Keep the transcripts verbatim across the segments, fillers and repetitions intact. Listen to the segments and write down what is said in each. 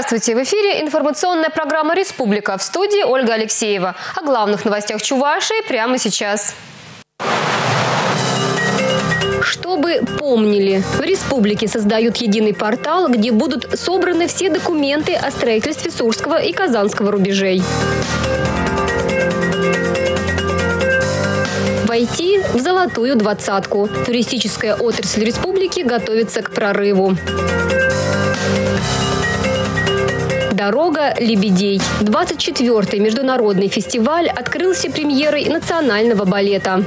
Здравствуйте! В эфире информационная программа «Республика». В студии Ольга Алексеева. О главных новостях Чувашии прямо сейчас. Чтобы помнили, в республике создают единый портал, где будут собраны все документы о строительстве Сурского и Казанского рубежей. Войти в золотую двадцатку. Туристическая отрасль республики готовится к прорыву. Дорога лебедей. двадцать четвёртый международный фестиваль открылся премьерой национального балета.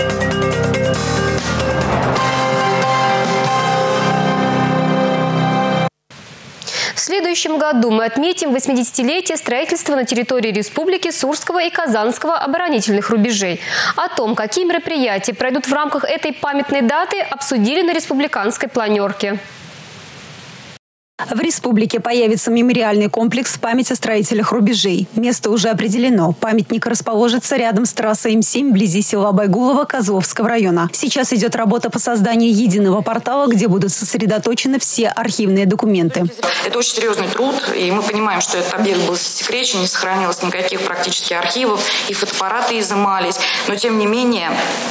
В следующем году мы отметим восьмидесятилетие строительства на территории республики Сурского и Казанского оборонительных рубежей. О том, какие мероприятия пройдут в рамках этой памятной даты, обсудили на республиканской планерке. В республике появится мемориальный комплекс в память о строителях рубежей. Место уже определено. Памятник расположится рядом с трассой М семь вблизи села Байгулово Козловского района. Сейчас идет работа по созданию единого портала, где будут сосредоточены все архивные документы. Это очень серьезный труд, и мы понимаем, что этот объект был засекречен, не сохранилось никаких практически архивов, и фотоаппараты изымались. Но тем не менее,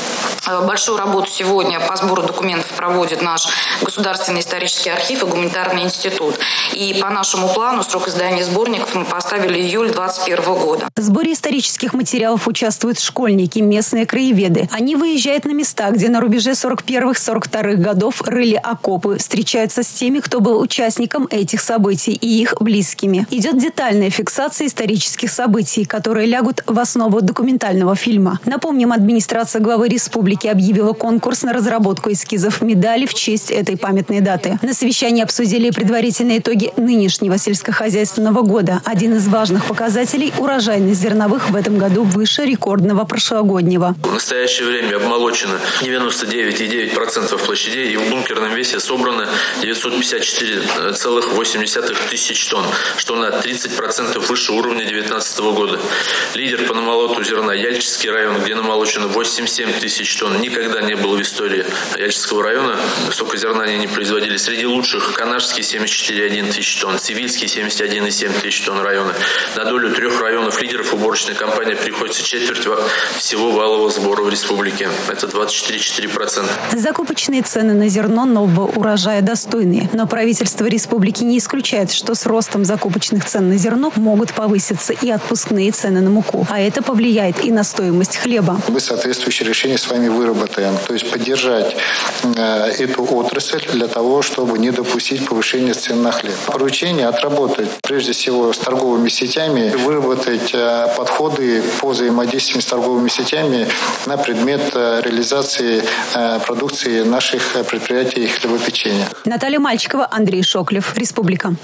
большую работу сегодня по сбору документов проводит наш Государственный исторический архив и гуманитарный институт. И по нашему плану срок издания сборников мы поставили июль двадцать первого года. В сборе исторических материалов участвуют школьники, местные краеведы. Они выезжают на места, где на рубеже сорок первых — сорок вторых годов рыли окопы, встречаются с теми, кто был участником этих событий, и их близкими. Идет детальная фиксация исторических событий, которые лягут в основу документального фильма. Напомним, администрация главы республики объявила конкурс на разработку эскизов медали в честь этой памятной даты. На совещании обсудили предварительные итоги нынешнего сельскохозяйственного года. Один из важных показателей – урожайность зерновых в этом году выше рекордного прошлогоднего. В настоящее время обмолочено девяносто девять и девять десятых процента площадей, и в бункерном весе собрано девятьсот пятьдесят четыре целых восемь десятых тысяч тонн, что на тридцать процентов выше уровня две тысячи девятнадцатого года. Лидер по намолоту зерна – Яльчинский район, где намолочено восемьдесят семь тысяч тонн. Никогда не было в истории Яльчинского района столько зерна они не производили. Среди лучших – Канашский семьдесят четыре целых одна десятая тысячи тонн, Цивильский семьдесят один целых семь десятых тысяч тонн района. На долю трех районов лидеров уборочной кампании приходится четверть всего валового сбора в республике. Это двадцать четыре целых четыре десятых процента. Закупочные цены на зерно нового урожая достойные. Но правительство республики не исключает, что с ростом закупочных цен на зерно могут повыситься и отпускные цены на муку. А это повлияет и на стоимость хлеба. Мы соответствующее решение с вами выработаем. То есть поддержать э, эту отрасль для того, чтобы не допустить повышения цен на хлеб. Поручение отработать, прежде всего, с торговыми сетями, выработать э, подходы по взаимодействию с торговыми сетями на предмет э, реализации э, продукции наших предприятий хлебопечения. Наталья Мальчикова, Андрей Шоклев, Республика.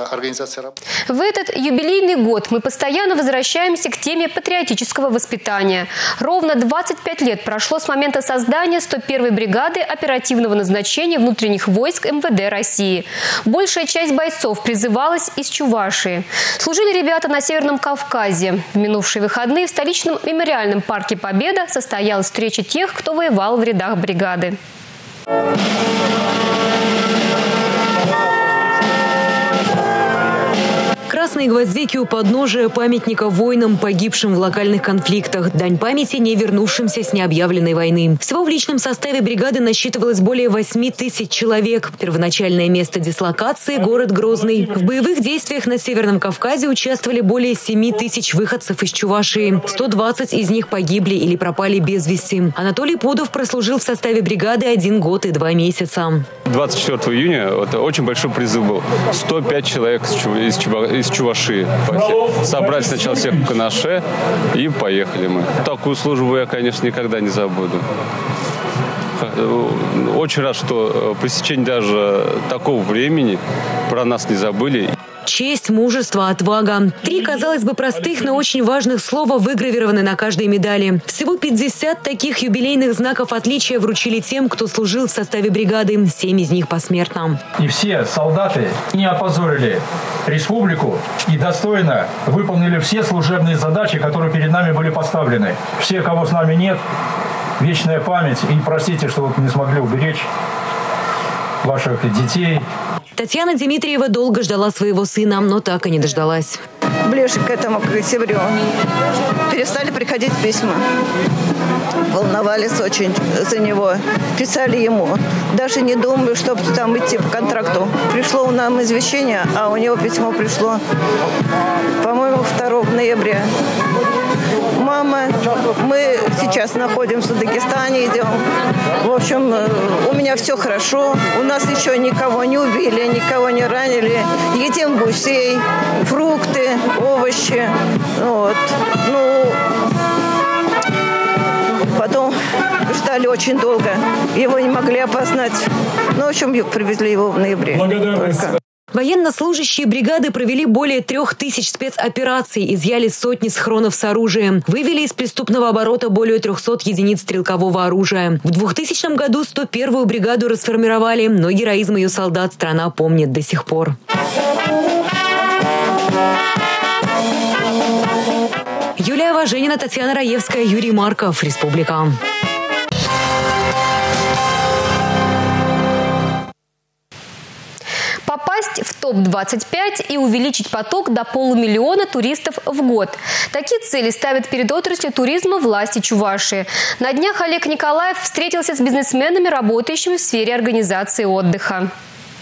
В этот юбилейный год мы постоянно возвращаемся к теме патриотического воспитания. Ровно двадцать пять лет прошло с момента создания сто первой бригады оперативного назначения внутренних войск эм вэ дэ России. Большая часть бойцов призывалась из Чувашии. Служили ребята на Северном Кавказе. В минувшие выходные в столичном мемориальном парке «Победа» состоялась встреча тех, кто воевал в рядах бригады. Красные гвоздики у подножия памятника воинам, погибшим в локальных конфликтах. Дань памяти не вернувшимся с необъявленной войны. Всего в личном составе бригады насчитывалось более восьми тысяч человек. Первоначальное место дислокации – город Грозный. В боевых действиях на Северном Кавказе участвовали более семи тысяч выходцев из Чувашии. сто двадцать из них погибли или пропали без вести. Анатолий Пудов прослужил в составе бригады один год и два месяца. двадцать четвёртого июня вот, очень большой призыв был. сто пять человек из Чувашии. Из Чувашии. Собрали сначала всех в Канаше и поехали мы. Такую службу я, конечно, никогда не забуду. Очень рад, что при стечении даже такого времени про нас не забыли. Честь, мужество, отвага. Три, казалось бы, простых, но очень важных слова выгравированы на каждой медали. Всего пятьдесят таких юбилейных знаков отличия вручили тем, кто служил в составе бригады. Семь из них посмертно. И все солдаты не опозорили республику и достойно выполнили все служебные задачи, которые перед нами были поставлены. Все, кого с нами нет, вечная память. И простите, что вот не смогли уберечь ваших детей. Татьяна Дмитриева долго ждала своего сына, но так и не дождалась. Ближе к этому, к октябрю, перестали приходить письма. Волновались очень за него. Писали ему. Даже не думаю, чтобы там идти по контракту. Пришло у нас извещение, а у него письмо пришло, по-моему, второго ноября. Мама, мы сейчас находимся в Дагестане, идем. В общем, у меня все хорошо. У нас еще никого не убили, никого не ранили. Едим гусей, фрукты, овощи. Вот. Ну, потом ждали очень долго. Его не могли опознать. Ну, в общем, привезли его в ноябре. Благодарность. Военнослужащие бригады провели более трех тысяч спецопераций, изъяли сотни схронов с оружием, вывели из преступного оборота более трехсот единиц стрелкового оружия. В двухтысячном году сто первую бригаду расформировали, но героизм ее солдат страна помнит до сих пор. Юлия Важенина, Татьяна Раевская, Юрий Марков. Республика. Попасть в топ двадцать пять и увеличить поток до полумиллиона туристов в год. Такие цели ставят перед отраслью туризма власти Чувашии. На днях Олег Николаев встретился с бизнесменами, работающими в сфере организации отдыха.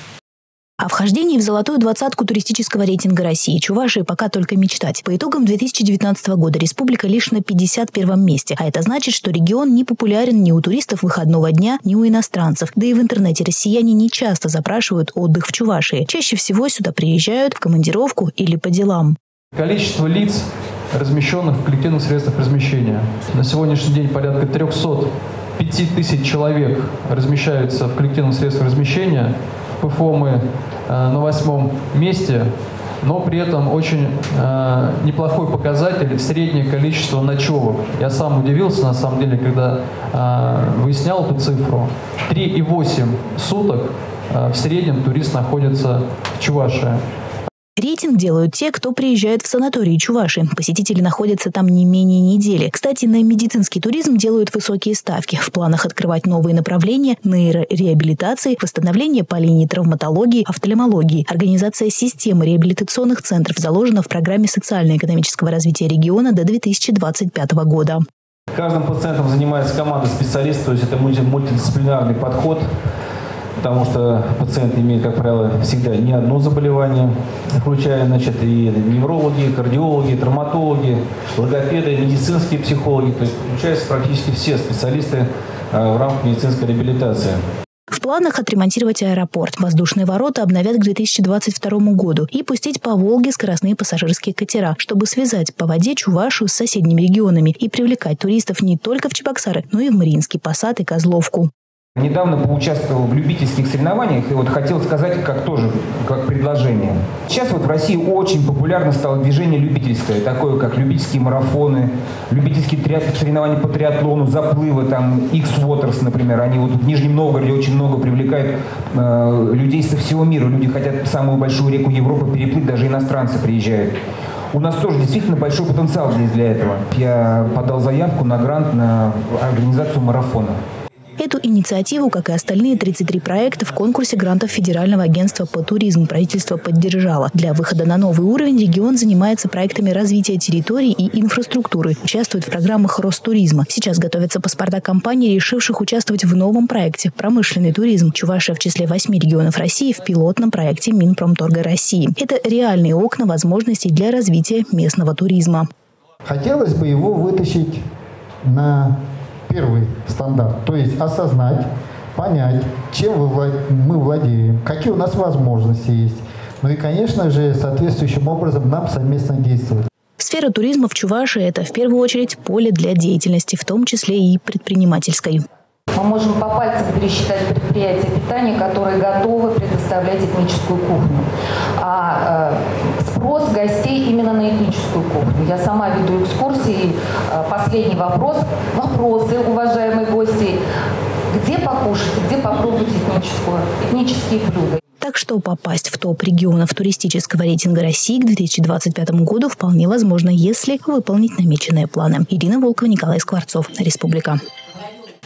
О вхождении в золотую двадцатку туристического рейтинга России Чувашии пока только мечтать. По итогам две тысячи девятнадцатого года республика лишь на пятьдесят первом месте. А это значит, что регион не популярен ни у туристов выходного дня, ни у иностранцев. Да и в интернете россияне не часто запрашивают отдых в Чувашии. Чаще всего сюда приезжают в командировку или по делам. Количество лиц, размещенных в коллективных средствах размещения. На сегодняшний день порядка трехсот пяти тысяч человек размещаются в коллективных средствах размещения. ПФО мы э, на восьмом месте, но при этом очень э, неплохой показатель — среднее количество ночевок. Я сам удивился, на самом деле, когда э, выяснял эту цифру. три и восемь суток э, в среднем турист находится в Чувашии. Рейтинг делают те, кто приезжает в санатории Чувашии. Посетители находятся там не менее недели. Кстати, на медицинский туризм делают высокие ставки. В планах открывать новые направления: нейрореабилитации, восстановление по линии травматологии, офтальмологии. Организация системы реабилитационных центров заложена в программе социально-экономического развития региона до две тысячи двадцать пятого года. Каждым пациентом занимается команда специалистов, то есть это мультидисциплинарный подход. Потому что пациент имеет, как правило, всегда не одно заболевание, включая, значит, и неврологи, кардиологи, травматологи, логопеды, медицинские психологи. То есть включаются практически все специалисты в рамках медицинской реабилитации. В планах отремонтировать аэропорт. Воздушные ворота обновят к две тысячи двадцать второму году и пустить по Волге скоростные пассажирские катера, чтобы связать по воде Чувашию с соседними регионами и привлекать туристов не только в Чебоксары, но и в Мариинский Посад и Козловку. Недавно поучаствовал в любительских соревнованиях и вот хотел сказать, как тоже, как предложение. Сейчас вот в России очень популярно стало движение любительское, такое как любительские марафоны, любительские триат... соревнования по триатлону, заплывы, там X-Waters, например. Они вот в Нижнем Новгороде очень много привлекают э, людей со всего мира. Люди хотят самую большую реку Европы переплыть, даже иностранцы приезжают. У нас тоже действительно большой потенциал здесь для этого. Я подал заявку на грант на организацию марафона. Эту инициативу, как и остальные тридцать три проекта в конкурсе грантов Федерального агентства по туризму, правительство поддержало. Для выхода на новый уровень регион занимается проектами развития территорий и инфраструктуры, участвует в программах Ростуризма. Сейчас готовятся паспорта компаний, решивших участвовать в новом проекте «Промышленный туризм». Чувашия в числе восьми регионов России в пилотном проекте Минпромторга России. Это реальные окна возможностей для развития местного туризма. Хотелось бы его вытащить на первый стандарт, то есть осознать, понять, чем мы владеем, какие у нас возможности есть. Ну и, конечно же, соответствующим образом нам совместно действовать. Сфера туризма в Чувашии – это в первую очередь поле для деятельности, в том числе и предпринимательской. Мы можем по пальцам пересчитать предприятия питания, которые готовы предоставлять этническую кухню. А э, спрос гостей именно на этническую кухню. Я сама веду экскурсии. Последний вопрос. Вопросы, уважаемые гости. Где покушать, где попробовать этническую, этнические блюда? Так что попасть в топ регионов туристического рейтинга России к две тысячи двадцать пятому году вполне возможно, если выполнить намеченные планы. Ирина Волкова, Николай Скворцов. Республика.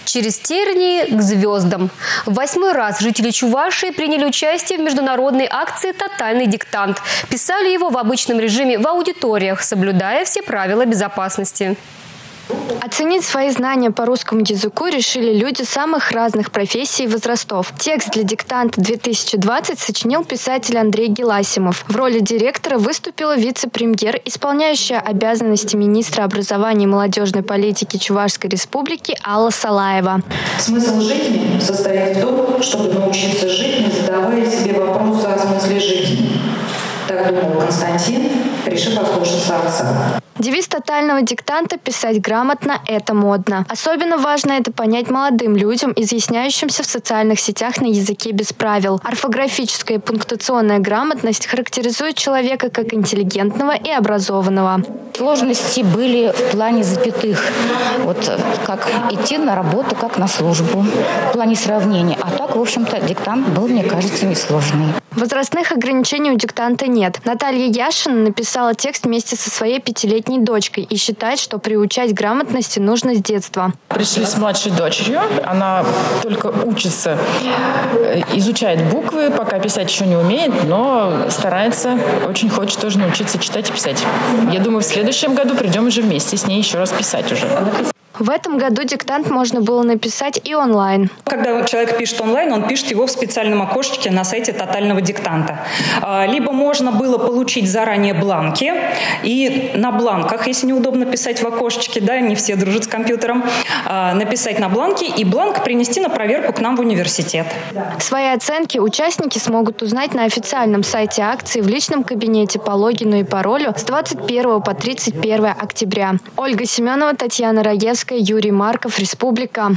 Через тернии к звездам. В восьмой раз жители Чувашии приняли участие в международной акции «Тотальный диктант». Писали его в обычном режиме в аудиториях, соблюдая все правила безопасности. Оценить свои знания по русскому языку решили люди самых разных профессий и возрастов. Текст для диктанта две тысячи двадцать сочинил писатель Андрей Геласимов. В роли директора выступила вице-премьер, исполняющая обязанности министра образования и молодежной политики Чувашской республики Алла Салаева. Смысл жизни состоит в том, чтобы научиться жить, не задавая себе вопросы о смысле жизни. Так думал Константин, решив послушаться отца. Девиз тотального диктанта «Писать грамотно – это модно». Особенно важно это понять молодым людям, изъясняющимся в социальных сетях на языке без правил. Орфографическая и пунктуационная грамотность характеризует человека как интеллигентного и образованного. Сложности были в плане запятых. Вот как идти на работу, как на службу. В плане сравнения. А так, в общем-то, диктант был, мне кажется, несложный. Возрастных ограничений у диктанта нет. Наталья Яшина написала текст вместе со своей пятилетней дочкой и считает, что приучать грамотности нужно с детства. Пришли с младшей дочерью. Она только учится, изучает буквы, пока писать еще не умеет, но старается, очень хочет тоже научиться читать и писать. Я думаю, в следующем году придем уже вместе с ней еще раз писать уже. В этом году диктант можно было написать и онлайн. Когда человек пишет онлайн, он пишет его в специальном окошечке на сайте тотального диктанта. Либо можно было получить заранее бланки, и на бланках, если неудобно писать в окошечке, да, не все дружат с компьютером, написать на бланке и бланк принести на проверку к нам в университет. Свои оценки участники смогут узнать на официальном сайте акции в личном кабинете по логину и паролю с двадцать первого по тридцать первое октября. Ольга Семенова, Татьяна Раевская, Юрий Марков, Республика.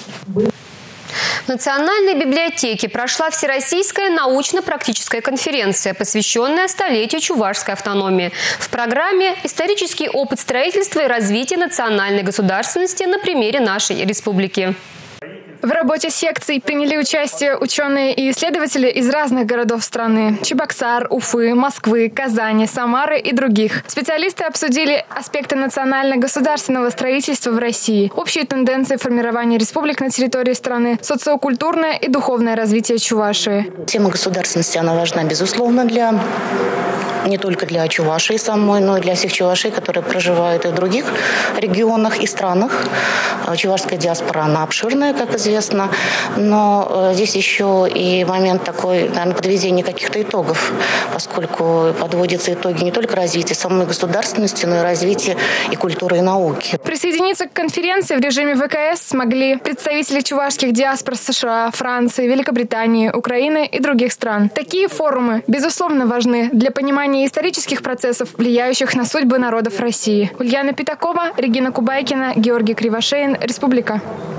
В Национальной библиотеке прошла Всероссийская научно-практическая конференция, посвященная столетию чувашской автономии. В программе «Исторический опыт строительства и развития национальной государственности на примере нашей республики». В работе секций приняли участие ученые и исследователи из разных городов страны – Чебоксар, Уфы, Москвы, Казани, Самары и других. Специалисты обсудили аспекты национально-государственного строительства в России, общие тенденции формирования республик на территории страны, социокультурное и духовное развитие Чувашии. Тема государственности, она важна, безусловно, для не только для Чувашии самой, но и для всех чувашей, которые проживают и в других регионах и странах. Чувашская диаспора, она обширная, как известно, но здесь еще и момент такой, наверное, подведения каких-то итогов, поскольку подводятся итоги не только развития самой государственности, но и развития и культуры, и науки. Присоединиться к конференции в режиме вэ ка эс смогли представители чувашских диаспор США, Франции, Великобритании, Украины и других стран. Такие форумы, безусловно, важны для понимания исторических процессов, влияющих на судьбы народов России. Ульяна Пятакова, Регина Кубайкина, Георгий Кривошеин, Республика.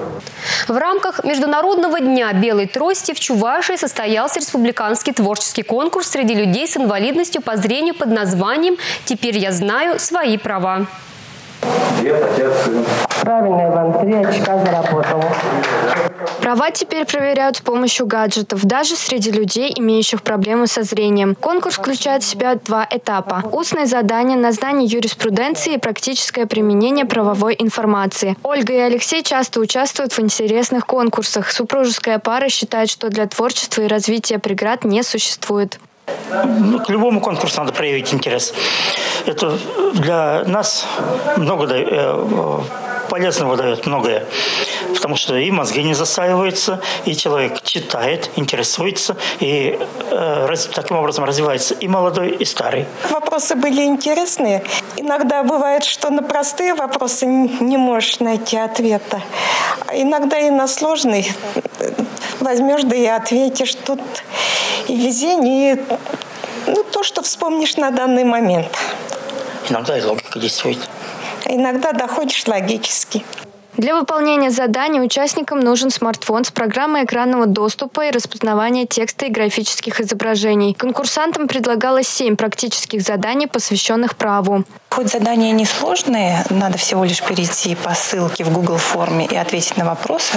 В рамках Международного дня белой трости в Чувашии состоялся республиканский творческий конкурс среди людей с инвалидностью по зрению под названием «Теперь я знаю свои права». Дед, отец, сын. Правильно, Иван, три очка заработал. Права теперь проверяют с помощью гаджетов, даже среди людей, имеющих проблемы со зрением. Конкурс включает в себя два этапа. Устные задания на знание юриспруденции и практическое применение правовой информации. Ольга и Алексей часто участвуют в интересных конкурсах. Супружеская пара считает, что для творчества и развития преград не существует. Ну, к любому конкурсу надо проявить интерес. Это для нас много дает, полезного дает многое. Потому что и мозги не засаиваются, и человек читает, интересуется, и э, таким образом развивается и молодой, и старый. Вопросы были интересные. Иногда бывает, что на простые вопросы не можешь найти ответа. А иногда и на сложные возьмешь, да и ответишь. Тут и везение, и ну, то, что вспомнишь на данный момент. Иногда и логика действует. А иногда доходишь логически. Для выполнения заданий участникам нужен смартфон с программой экранного доступа и распознавания текста и графических изображений. Конкурсантам предлагалось семь практических заданий, посвященных праву. Хоть задания несложные, надо всего лишь перейти по ссылке в Google форме и ответить на вопросы,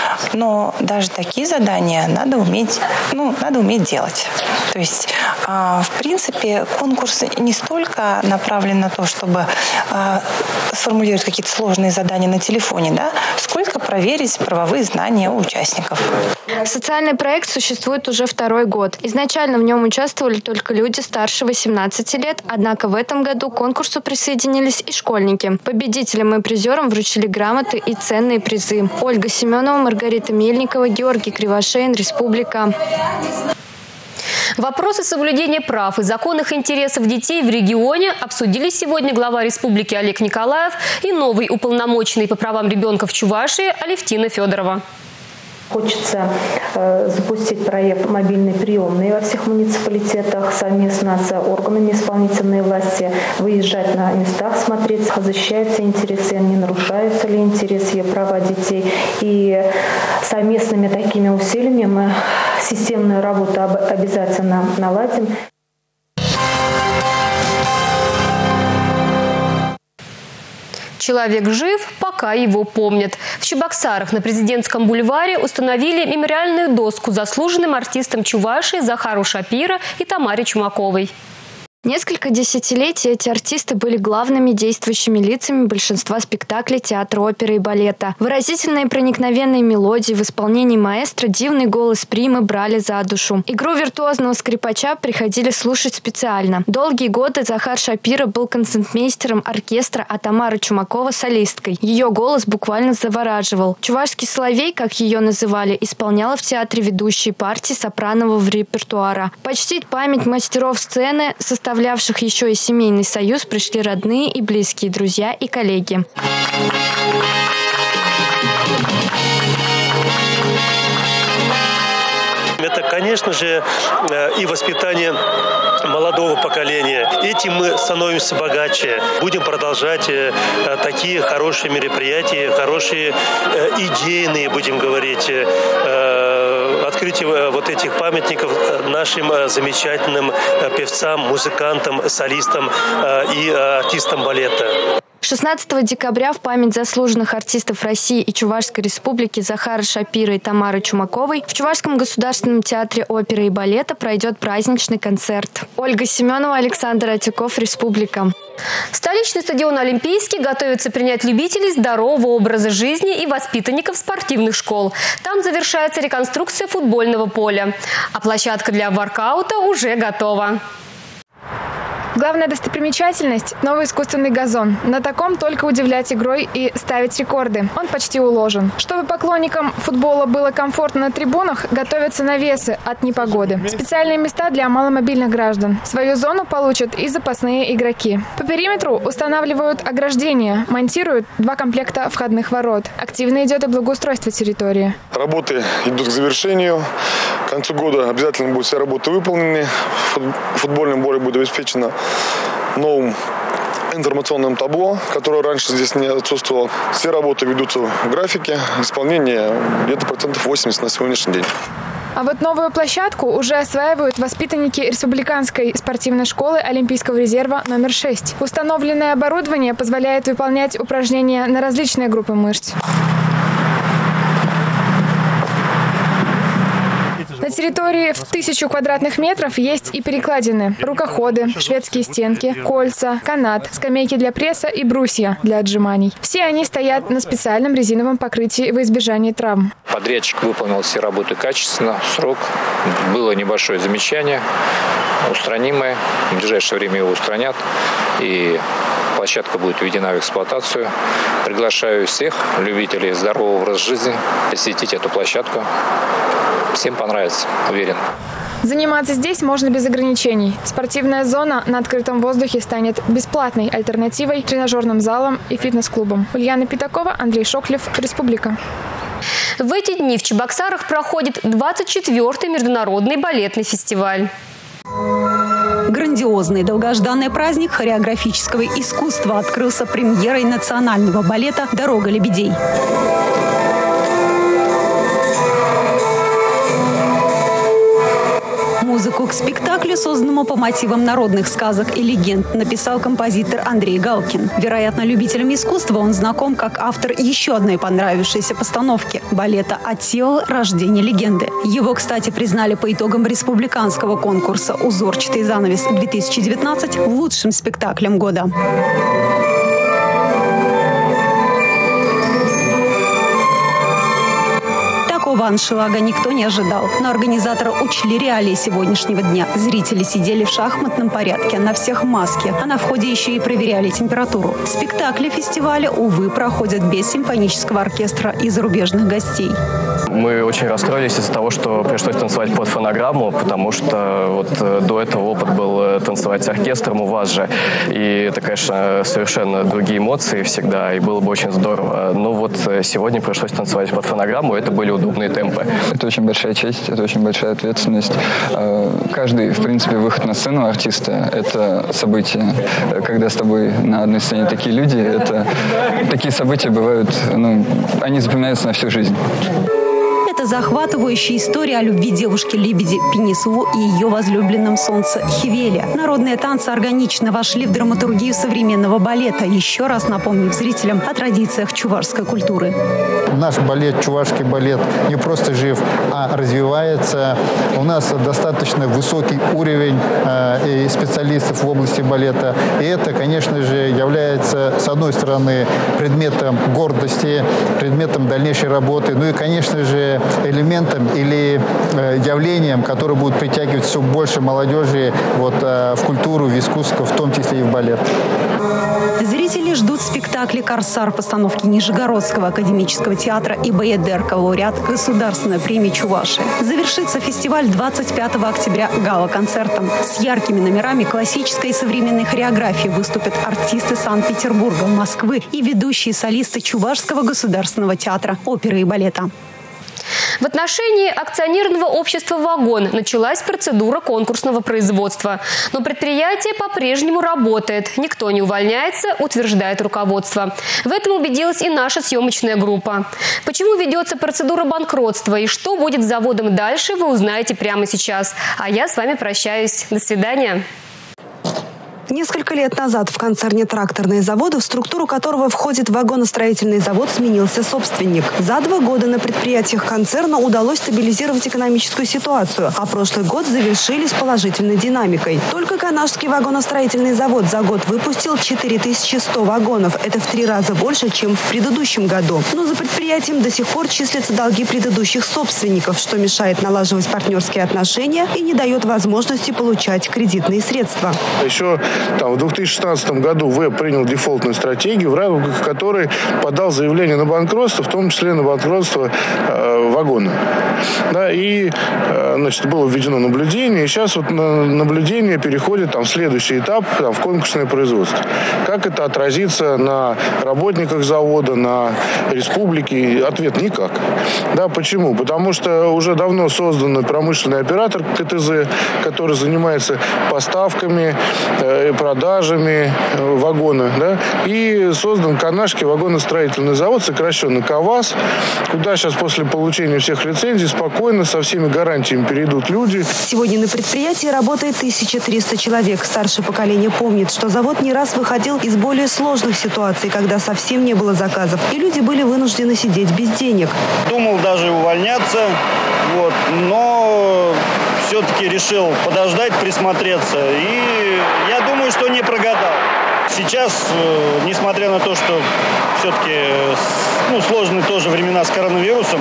но даже такие задания надо уметь, ну, надо уметь делать. То есть, в принципе, конкурс не столько направлен на то, чтобы сформулировать какие-то сложные задания на телефоне, законе, да, сколько проверить правовые знания у участников. Социальный проект существует уже второй год. Изначально в нем участвовали только люди старше восемнадцати лет, однако в этом году к конкурсу присоединились и школьники. Победителям и призерам вручили грамоты и ценные призы. Ольга Семенова, Маргарита Мельникова, Георгий Кривошеин, Республика. Вопросы соблюдения прав и законных интересов детей в регионе обсудили сегодня глава республики Олег Николаев и новый уполномоченный по правам ребенка в Чувашии Алевтина Федорова. Хочется э, запустить проект «Мобильные приемные» во всех муниципалитетах совместно с органами исполнительной власти, выезжать на местах, смотреть, защищаются интересы, не нарушаются ли интересы и права детей. И совместными такими усилиями мы системную работу обязательно наладим. Человек жив, пока его помнят. В Чебоксарах на Президентском бульваре установили мемориальную доску заслуженным артистам Чувашии Захару Шапира и Тамаре Чумаковой. Несколько десятилетий эти артисты были главными действующими лицами большинства спектаклей театра оперы и балета. Выразительные и проникновенные мелодии в исполнении маэстро, дивный голос примы брали за душу. Игру виртуозного скрипача приходили слушать специально. Долгие годы Захар Шапира был концертмейстером оркестра, а Тамара Чумакова – солисткой. Ее голос буквально завораживал. Чувашский соловей, как ее называли, исполняла в театре ведущие партии сопранового репертуара. Почтить память мастеров сцены, составлявших Составлявших еще и семейный союз, пришли родные и близкие, друзья и коллеги. Это, конечно же, и воспитание молодого поколения. Этим мы становимся богаче. Будем продолжать такие хорошие мероприятия, хорошие идейные, будем говорить, открытие вот этих памятников нашим замечательным певцам, музыкантам, солистам и артистам балета. шестнадцатого декабря в память заслуженных артистов России и Чувашской республики Захара Шапира и Тамары Чумаковой в Чувашском государственном театре оперы и балета пройдет праздничный концерт. Ольга Семенова, Александр Атюков, Республика. Столичный стадион «Олимпийский» готовится принять любителей здорового образа жизни и воспитанников спортивных школ. Там завершается реконструкция футбольного поля, а площадка для воркаута уже готова. Главная достопримечательность – новый искусственный газон. На таком только удивлять игрой и ставить рекорды. Он почти уложен. Чтобы поклонникам футбола было комфортно на трибунах, готовятся навесы от непогоды. Специальные места для маломобильных граждан. Свою зону получат и запасные игроки. По периметру устанавливают ограждения, монтируют два комплекта входных ворот. Активно идет и благоустройство территории. Работы идут к завершению. К концу года обязательно будут все работы выполнены. Футбольное поле будет обеспечено новым информационным табло, которое раньше здесь не отсутствовало. Все работы ведутся в графике. Исполнение где-то процентов восемьдесят на сегодняшний день. А вот новую площадку уже осваивают воспитанники Республиканской спортивной школы Олимпийского резерва номер шесть. Установленное оборудование позволяет выполнять упражнения на различные группы мышц. На территории в тысячу квадратных метров есть и перекладины, рукоходы, шведские стенки, кольца, канат, скамейки для пресса и брусья для отжиманий. Все они стоят на специальном резиновом покрытии во избежание травм. Подрядчик выполнил все работы качественно, в срок. Было небольшое замечание, устранимое. В ближайшее время его устранят. И площадка будет введена в эксплуатацию. Приглашаю всех любителей здорового образа жизни посетить эту площадку. Всем понравится, уверен. Заниматься здесь можно без ограничений. Спортивная зона на открытом воздухе станет бесплатной альтернативой тренажерным залам и фитнес-клубам. Ульяна Пятакова, Андрей Шоклев, Республика. В эти дни в Чебоксарах проходит двадцать четвёртый международный балетный фестиваль. Грандиозный долгожданный праздник хореографического искусства открылся премьерой национального балета «Дорога лебедей». Музыку к спектаклю, созданному по мотивам народных сказок и легенд, написал композитор Андрей Галкин. Вероятно, любителям искусства он знаком как автор еще одной понравившейся постановки – балета «Аттила. Рождение легенды». Его, кстати, признали по итогам республиканского конкурса «Узорчатый занавес-две тысячи девятнадцать» лучшим спектаклем года. Такого аншлага никто не ожидал. Но организаторы учли реалии сегодняшнего дня. Зрители сидели в шахматном порядке, на всех маске, а на входе еще и проверяли температуру. Спектакли фестиваля, увы, проходят без симфонического оркестра и зарубежных гостей. Мы очень расстроились из-за того, что пришлось танцевать под фонограмму, потому что вот до этого опыт был танцевать с оркестром у вас же. И это, конечно, совершенно другие эмоции всегда, и было бы очень здорово. Но вот сегодня пришлось танцевать под фонограмму, это были удобные темпы. Это очень большая честь, это очень большая ответственность. Каждый, в принципе, выход на сцену артиста – это событие. Когда с тобой на одной сцене такие люди, это такие события бывают, ну, они запоминаются на всю жизнь. Это захватывающая история о любви девушки-лебеди Пенису и ее возлюбленном солнце Хивеле. Народные танцы органично вошли в драматургию современного балета, еще раз напомнив зрителям о традициях чувашской культуры. Наш балет, чувашский балет, не просто жив, а развивается. У нас достаточно высокий уровень э, специалистов в области балета. И это, конечно же, является, с одной стороны, предметом гордости, предметом дальнейшей работы. Ну и, конечно же, элементом или э, явлением, которое будет притягивать все больше молодежи вот, э, в культуру, в искусство, в том числе и в балет. Зрители ждут спектакля «Корсар» постановки Нижегородского академического театра и Баядерка, лауреат Государственной премии Чувашии. Завершится фестиваль двадцать пятого октября гала-концертом. С яркими номерами классической и современной хореографии выступят артисты Санкт-Петербурга, Москвы и ведущие солисты Чувашского государственного театра оперы и балета. В отношении акционерного общества «Вагон» началась процедура конкурсного производства. Но предприятие по-прежнему работает. Никто не увольняется, утверждает руководство. В этом убедилась и наша съемочная группа. Почему ведется процедура банкротства и что будет с заводом дальше, вы узнаете прямо сейчас. А я с вами прощаюсь. До свидания. Несколько лет назад в концерне «Тракторные заводы», в структуру которого входит вагоностроительный завод, сменился собственник. За два года на предприятиях концерна удалось стабилизировать экономическую ситуацию, а прошлый год завершили с положительной динамикой. Только Канашский вагоностроительный завод за год выпустил четыре тысячи сто вагонов. Это в три раза больше, чем в предыдущем году. Но за предприятием до сих пор числятся долги предыдущих собственников, что мешает налаживать партнерские отношения и не дает возможности получать кредитные средства. Еще Там, в две тысячи шестнадцатом году ВЭБ принял дефолтную стратегию, в рамках которой подал заявление на банкротство, в том числе на банкротство э, вагона. Да, и э, значит, было введено наблюдение, и сейчас вот на наблюдение переходит там, в следующий этап, там, в конкурсное производство. Как это отразится на работниках завода, на республике? Ответ – никак. Да, почему? Потому что уже давно создан промышленный оператор ка тэ зэ, который занимается поставками, э, продажами вагона, да, и создан Канашский вагоностроительный завод, сокращенно КАВАЗ, куда сейчас после получения всех лицензий спокойно со всеми гарантиями перейдут люди. Сегодня на предприятии работает тысяча триста человек. Старшее поколение помнит, что завод не раз выходил из более сложных ситуаций, когда совсем не было заказов, и люди были вынуждены сидеть без денег. Думал даже увольняться, вот, но все-таки решил подождать, присмотреться, и я думаю, что не прогадал. Сейчас, несмотря на то, что все-таки ну, сложные тоже времена с коронавирусом,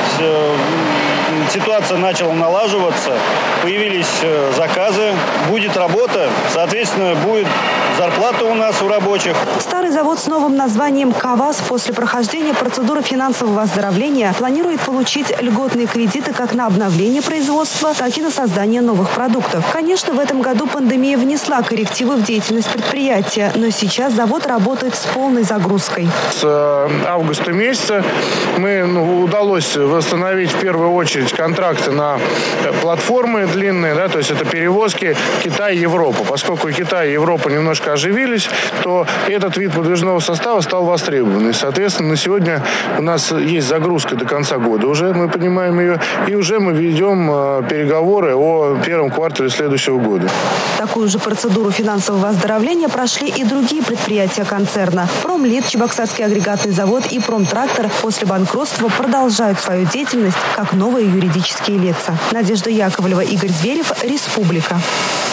ситуация начала налаживаться, появились заказы, будет работа, соответственно, будет зарплата у нас, у рабочих. Старый завод с новым названием КАВАЗ после прохождения процедуры финансового оздоровления планирует получить льготные кредиты как на обновление производства, так и на создание новых продуктов. Конечно, в этом году пандемия внесла коррективы в деятельность предприятия, но сейчас завод работает с полной загрузкой. С августа месяца мы ну, удалось восстановить в первую очередь контракты на платформы длинные, да, то есть это перевозки Китай-Европа. Поскольку Китай и Европа немножко оживились, то этот вид подвижного состава стал востребован. И, соответственно, на сегодня у нас есть загрузка до конца года. Уже мы понимаем ее, и уже мы ведем переговоры о первом квартале следующего года. Такую же процедуру финансового оздоровления прошли и другие предприятия концерна. Промлит, Чебоксарский агрегатный завод и Промтрактор после банкротства продолжают свою деятельность как новые юридические лица. Надежда Яковлева, Игорь Зверев, Республика.